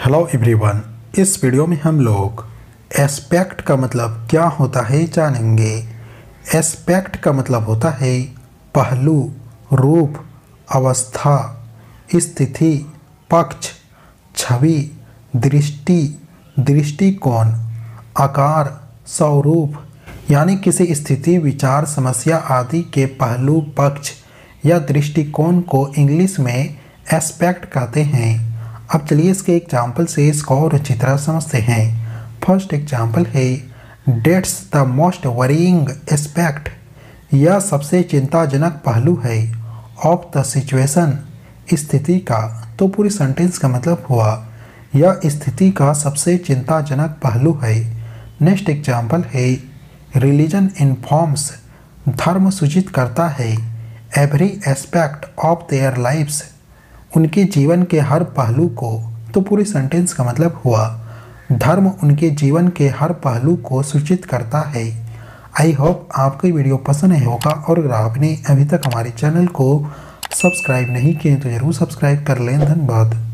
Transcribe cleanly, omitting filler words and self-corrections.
Hello everyone, इस video में हम लोग एस्पेक्ट का मतलब क्या होता है जानेंगे। एस्पेक्ट का मतलब होता है पहलू, रूप, अवस्था, स्थिति, पक्ष, छवि, दृष्टि, दृष्टिकोण, आकार, स्वरूप, यानी किसी स्थिति, विचार, समस्या आदि के पहलू, पक्ष या दृष्टिकोण को इंग्लिश में एस्पेक्ट कहते हैं। अब चलिए इसके एग्जाम्पल से इसको और अच्छी तरह समझते हैं। फर्स्ट एग्जाम्पल है that's the most worrying aspect. यह सबसे चिंताजनक पहलू है ऑफ द सिचुएशन, स्थिति का। तो पूरी सेंटेंस का मतलब हुआ यह स्थिति का सबसे चिंताजनक पहलू है। नेक्स्ट एग्जाम्पल है रिलीजन इन्फॉर्म्स। धर्म सूचित करता है every aspect of their lives, उनके जीवन के हर पहलू को। तो पूरी सेंटेंस का मतलब हुआ धर्म उनके जीवन के हर पहलू को सूचित करता है। आई होप आपको वीडियो पसंद आया होगा, और अगर आपने अभी तक हमारे चैनल को सब्सक्राइब नहीं किए तो ज़रूर सब्सक्राइब कर लें। धन्यवाद।